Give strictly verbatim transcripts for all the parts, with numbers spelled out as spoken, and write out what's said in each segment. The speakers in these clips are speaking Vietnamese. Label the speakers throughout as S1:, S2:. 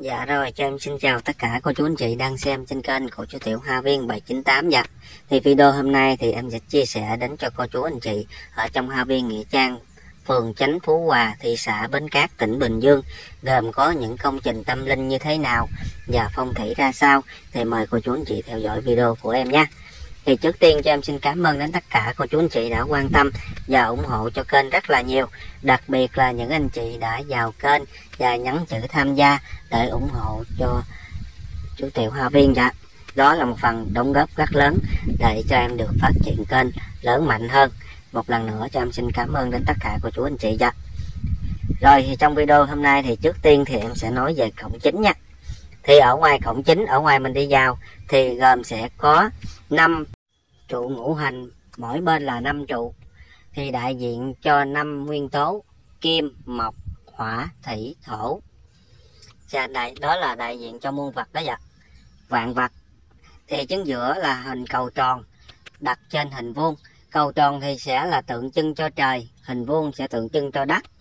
S1: Dạ rồi, cho em xin chào tất cả cô chú anh chị đang xem trên kênh của chú Tiểu Hoa Viên bảy chín tám. Dạ, thì video hôm nay thì em sẽ chia sẻ đến cho cô chú anh chị ở trong Hoa Viên Nghĩa Trang, phường Chánh Phú Hòa, thị xã Bến Cát, tỉnh Bình Dương, gồm có những công trình tâm linh như thế nào và phong thủy ra sao. Thì mời cô chú anh chị theo dõi video của em nha. Thì trước tiên cho em xin cảm ơn đến tất cả cô chú anh chị đã quan tâm và ủng hộ cho kênh rất là nhiều. Đặc biệt là những anh chị đã vào kênh và nhấn chữ tham gia để ủng hộ cho chú Tiểu Hoa Viên. Dạ, đó là một phần đóng góp rất lớn để cho em được phát triển kênh lớn mạnh hơn. Một lần nữa cho em xin cảm ơn đến tất cả cô chú anh chị. Dạ, rồi thì trong video hôm nay thì trước tiên thì em sẽ nói về cổng chính nha. Thì ở ngoài cổng chính, ở ngoài mình đi vào thì gồm sẽ có năm trụ ngũ hành, mỗi bên là năm trụ, thì đại diện cho năm nguyên tố kim, mộc, hỏa, thủy, thổ. Và đại, đó là đại diện cho muôn vật đó. Dạ, vạn vật. Thì chính giữa là hình cầu tròn đặt trên hình vuông. Cầu tròn thì sẽ là tượng trưng cho trời, hình vuông sẽ tượng trưng cho đất,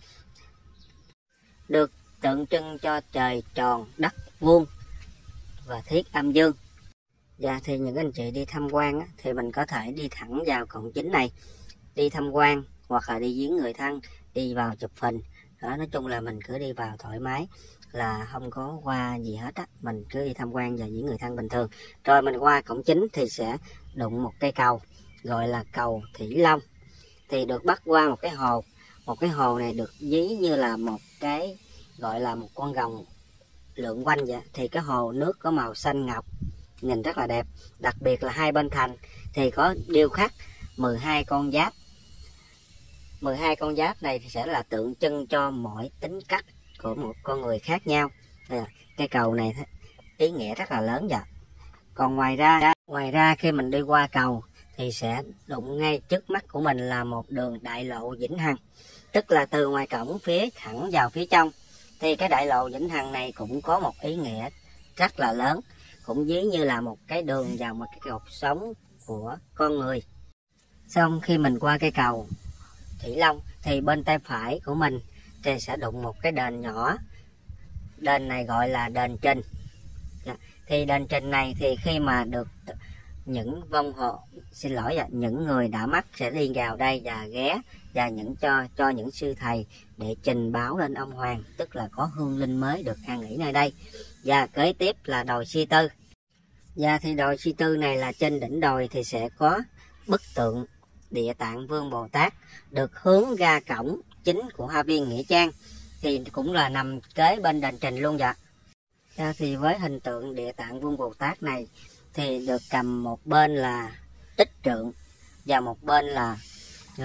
S1: được tượng trưng cho trời tròn, đất vuông và thiết âm dương. Dạ, thì những anh chị đi tham quan á, thì mình có thể đi thẳng vào cổng chính này, đi tham quan hoặc là đi viếng người thân, đi vào chụp hình đó. Nói chung là mình cứ đi vào thoải mái, là không có qua gì hết á, mình cứ đi tham quan và viếng người thân bình thường. Rồi mình qua cổng chính thì sẽ đụng một cây cầu gọi là cầu Thủy Long, thì được bắt qua một cái hồ. Một cái hồ này được ví như là một cái gọi là một con rồng lượn quanh vậy. Thì cái hồ nước có màu xanh ngọc, nhìn rất là đẹp. Đặc biệt là hai bên thành thì có điêu khắc mười hai con giáp. mười hai con giáp này thì sẽ là tượng trưng cho mỗi tính cách của một con người khác nhau. Cái cầu này ý nghĩa rất là lớn. Dạ, còn ngoài ra ngoài ra khi mình đi qua cầu thì sẽ đụng ngay trước mắt của mình là một đường đại lộ Vĩnh Hằng, tức là từ ngoài cổng phía thẳng vào phía trong. Thì cái đại lộ Vĩnh Hằng này cũng có một ý nghĩa rất là lớn, cũng ví như là một cái đường vào một cái cuộc sống của con người. Xong khi mình qua cây cầu Thủy Long thì bên tay phải của mình thì sẽ đụng một cái đền nhỏ. Đền này gọi là đền Trình. Thì đền Trình này thì khi mà được những vong hồn, xin lỗi là những người đã mất sẽ đi vào đây và ghé và những cho cho những sư thầy để trình báo lên ông Hoàng, tức là có hương linh mới được an nghỉ nơi đây. Và kế tiếp là đồi Suy Tư. Và thì đồi Suy Tư này là trên đỉnh đồi thì sẽ có bức tượng Địa Tạng Vương Bồ Tát được hướng ra cổng chính của Hoa Viên Nghĩa Trang, thì cũng là nằm kế bên đền Trình luôn. Dạ, và thì với hình tượng Địa Tạng Vương Bồ Tát này thì được cầm một bên là Tích Trượng và một bên là uh,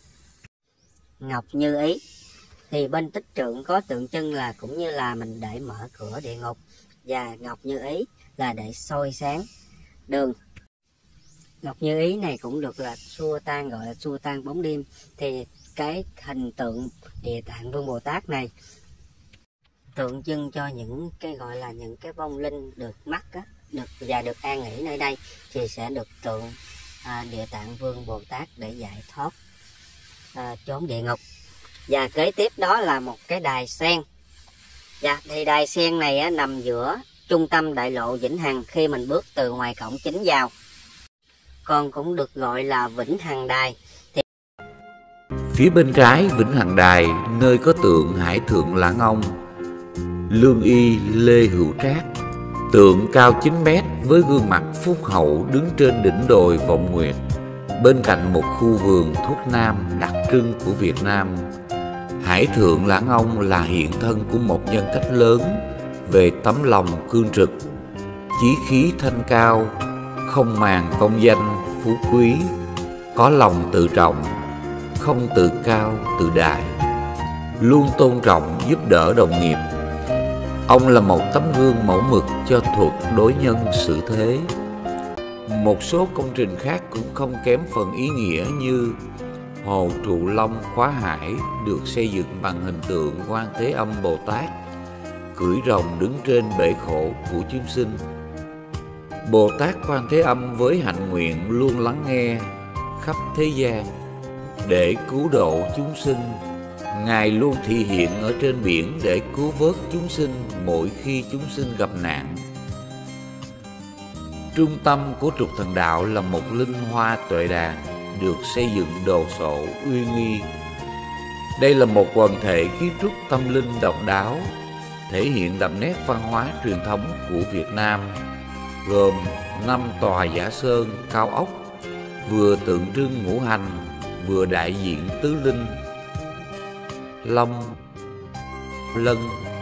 S1: Ngọc Như Ý. Thì bên Tích Trượng có tượng trưng là cũng như là mình để mở cửa địa ngục, và Ngọc Như Ý là để soi sáng đường. Ngọc Như Ý này cũng được là xua tan, gọi là xua tan bóng đêm. Thì cái hình tượng Địa Tạng Vương Bồ Tát này tượng trưng cho những cái gọi là những cái vong linh được mắc á, được và được an nghỉ nơi đây thì sẽ được tượng à, Địa Tạng Vương Bồ Tát để giải thoát à, trốn địa ngục. Và kế tiếp đó là một cái đài sen. Dạ, thì đài sen này á, nằm giữa trung tâm đại lộ Vĩnh Hằng khi mình bước từ ngoài cổng chính vào, còn cũng được gọi là Vĩnh Hằng Đài. Thì
S2: phía bên trái Vĩnh Hằng Đài, nơi có tượng Hải Thượng Lãng Ông, lương y Lê Hữu Trác, tượng cao chín mét với gương mặt phúc hậu đứng trên đỉnh đồi Vọng Nguyệt, bên cạnh một khu vườn thuốc nam đặc trưng của Việt Nam. Hải Thượng Lãng Ông là hiện thân của một nhân cách lớn về tấm lòng cương trực, chí khí thanh cao, không màng công danh phú quý, có lòng tự trọng, không tự cao tự đại, luôn tôn trọng giúp đỡ đồng nghiệp. Ông là một tấm gương mẫu mực cho thuật đối nhân xử thế. Một số công trình khác cũng không kém phần ý nghĩa như Hồ Trụ Long Khóa Hải được xây dựng bằng hình tượng Quan Thế Âm Bồ Tát cưỡi rồng đứng trên bể khổ của chúng sinh. Bồ Tát Quan Thế Âm với hạnh nguyện luôn lắng nghe khắp thế gian để cứu độ chúng sinh, Ngài luôn thị hiện ở trên biển để cứu vớt chúng sinh mỗi khi chúng sinh gặp nạn. Trung tâm của trục thần đạo là một linh hoa tuệ đàn được xây dựng đồ sộ uy nghi. Đây là một quần thể kiến trúc tâm linh độc đáo, thể hiện đậm nét văn hóa truyền thống của Việt Nam, gồm năm tòa giả sơn cao ốc, vừa tượng trưng ngũ hành, vừa đại diện tứ linh: Long, Lân,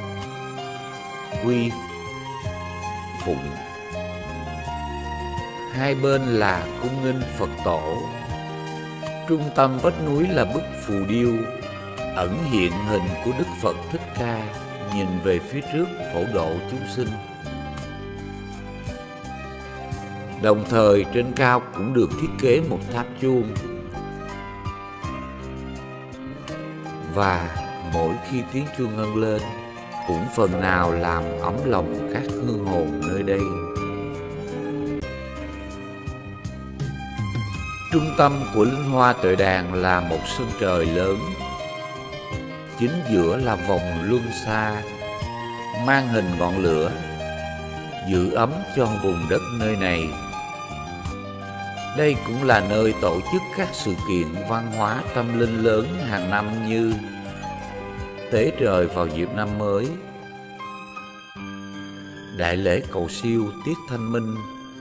S2: Quy, Phụng. Hai bên là cung nghinh Phật tổ. Trung tâm vách núi là bức phù điêu ẩn hiện hình của Đức Phật Thích Ca nhìn về phía trước phổ độ chúng sinh. Đồng thời trên cao cũng được thiết kế một tháp chuông, và mỗi khi tiếng chuông ngân lên cũng phần nào làm ấm lòng các hương hồn nơi đây. Trung tâm của linh hoa tuệ đàn là một sân trời lớn, chính giữa là vòng luân xa mang hình ngọn lửa, giữ ấm cho vùng đất nơi này. Đây cũng là nơi tổ chức các sự kiện văn hóa tâm linh lớn hàng năm như tế trời vào dịp năm mới, đại lễ cầu siêu tiết thanh minh,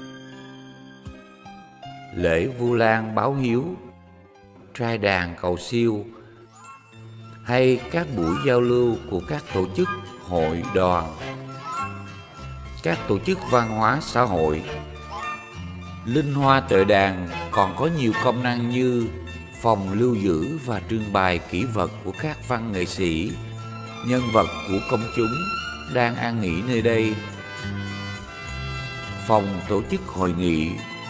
S2: lễ Vu Lan báo hiếu, trai đàn cầu siêu, hay các buổi giao lưu của các tổ chức hội đoàn, các tổ chức văn hóa xã hội. Linh hoa tuệ đàn còn có nhiều công năng như phòng lưu giữ và trưng bày kỷ vật của các văn nghệ sĩ, nhân vật của công chúng đang an nghỉ nơi đây, phòng tổ chức hội nghị,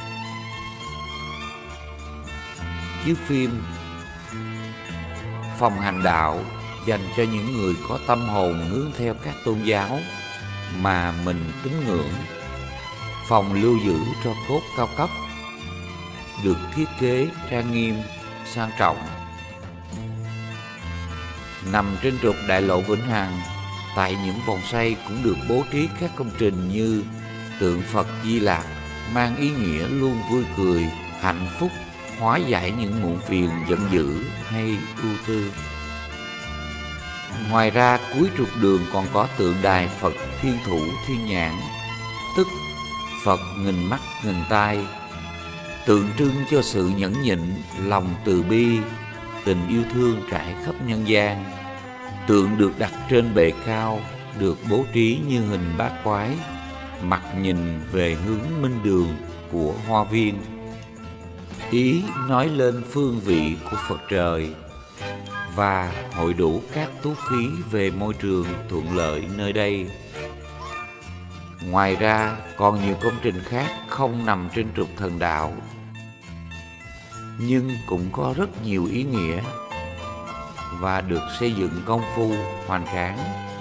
S2: chiếu phim, phòng hành đạo dành cho những người có tâm hồn hướng theo các tôn giáo mà mình tín ngưỡng, phòng lưu giữ tro cốt cao cấp được thiết kế trang nghiêm, sang trọng. Nằm trên trục đại lộ Vĩnh Hằng, tại những vòng xoay cũng được bố trí các công trình như tượng Phật Di Lặc mang ý nghĩa luôn vui cười, hạnh phúc, hóa giải những muộn phiền giận dữ hay ưu tư. Ngoài ra, cuối trục đường còn có tượng đài Phật Thiên Thủ Thiên Nhãn, tức Phật nghìn mắt nghìn tai, tượng trưng cho sự nhẫn nhịn, lòng từ bi, tình yêu thương trải khắp nhân gian. Tượng được đặt trên bệ cao, được bố trí như hình bát quái, mặt nhìn về hướng minh đường của hoa viên. Ý nói lên phương vị của Phật trời và hội đủ các tú khí về môi trường thuận lợi nơi đây. Ngoài ra còn nhiều công trình khác không nằm trên trục thần đạo, nhưng cũng có rất nhiều ý nghĩa và được xây dựng công phu hoành tráng.